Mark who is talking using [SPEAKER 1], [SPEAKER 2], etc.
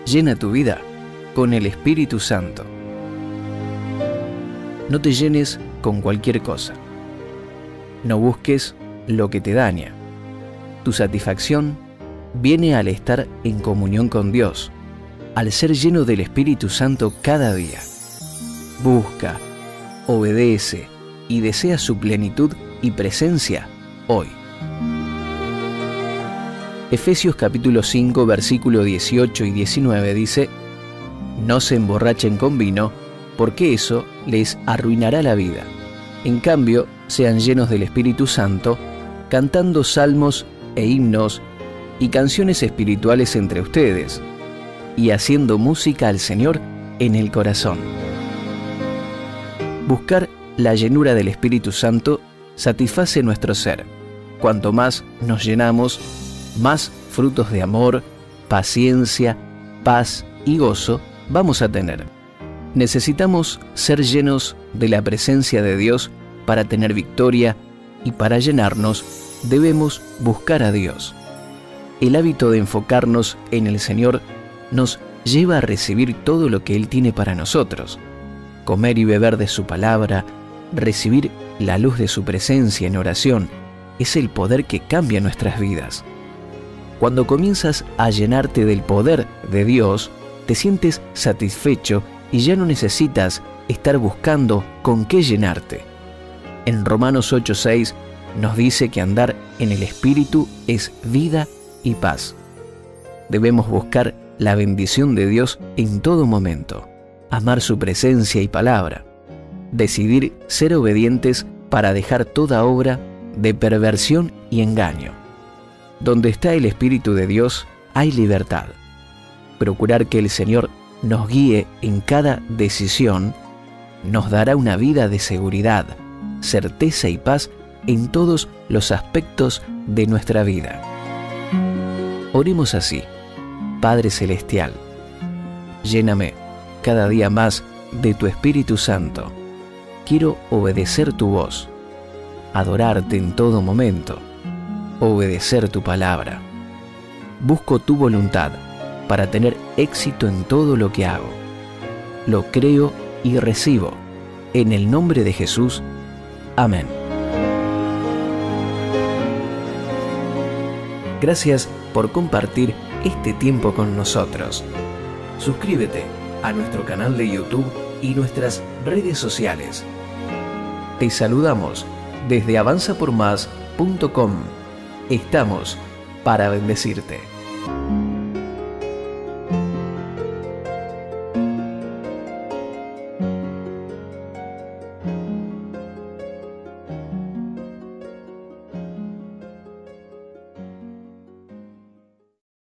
[SPEAKER 1] Llena tu vida con el Espíritu Santo. No te llenes con cualquier cosa. No busques lo que te daña. Tu satisfacción viene al estar en comunión con Dios, al ser lleno del Espíritu Santo cada día. Busca, obedece y desea su plenitud y presencia hoy. Efesios capítulo 5, versículo 18 y 19 dice: No se emborrachen con vino, porque eso les arruinará la vida. En cambio, sean llenos del Espíritu Santo, cantando salmos e himnos y canciones espirituales entre ustedes, y haciendo música al Señor en el corazón. Buscar la llenura del Espíritu Santo satisface nuestro ser. Cuanto más nos llenamos, más frutos de amor, paciencia, paz y gozo vamos a tener. Necesitamos ser llenos de la presencia de Dios para tener victoria, y para llenarnos debemos buscar a Dios. El hábito de enfocarnos en el Señor nos lleva a recibir todo lo que Él tiene para nosotros. Comer y beber de su palabra, recibir la luz de su presencia en oración, es el poder que cambia nuestras vidas. Cuando comienzas a llenarte del poder de Dios, te sientes satisfecho y ya no necesitas estar buscando con qué llenarte. En Romanos 8:6 nos dice que andar en el Espíritu es vida y paz. Debemos buscar la bendición de Dios en todo momento, amar su presencia y palabra, decidir ser obedientes para dejar toda obra de perversión y engaño. Donde está el Espíritu de Dios hay libertad. Procurar que el Señor nos guíe en cada decisión nos dará una vida de seguridad, certeza y paz en todos los aspectos de nuestra vida. Oremos así: Padre Celestial, lléname cada día más de tu Espíritu Santo. Quiero obedecer tu voz, adorarte en todo momento, obedecer tu palabra. Busco tu voluntad para tener éxito en todo lo que hago. Lo creo y recibo. En el nombre de Jesús. Amén. Gracias por compartir este tiempo con nosotros. Suscríbete a nuestro canal de YouTube y nuestras redes sociales. Te saludamos desde avanzapormás.com. Estamos para bendecirte.